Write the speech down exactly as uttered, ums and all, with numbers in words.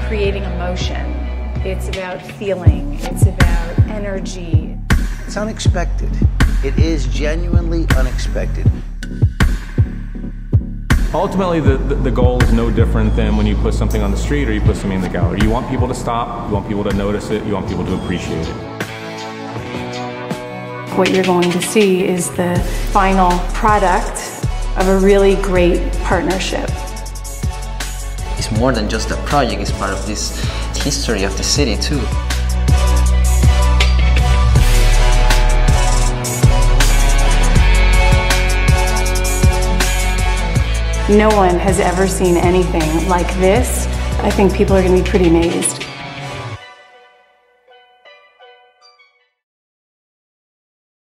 creating emotion. It's about feeling. It's about energy. It's unexpected. It is genuinely unexpected. Ultimately, the, the, the goal is no different than when you put something on the street or you put something in the gallery. You want people to stop, you want people to notice it, you want people to appreciate it. What you're going to see is the final product of a really great partnership. It's more than just a project, it's part of this history of the city too. No one has ever seen anything like this. I think people are going to be pretty amazed.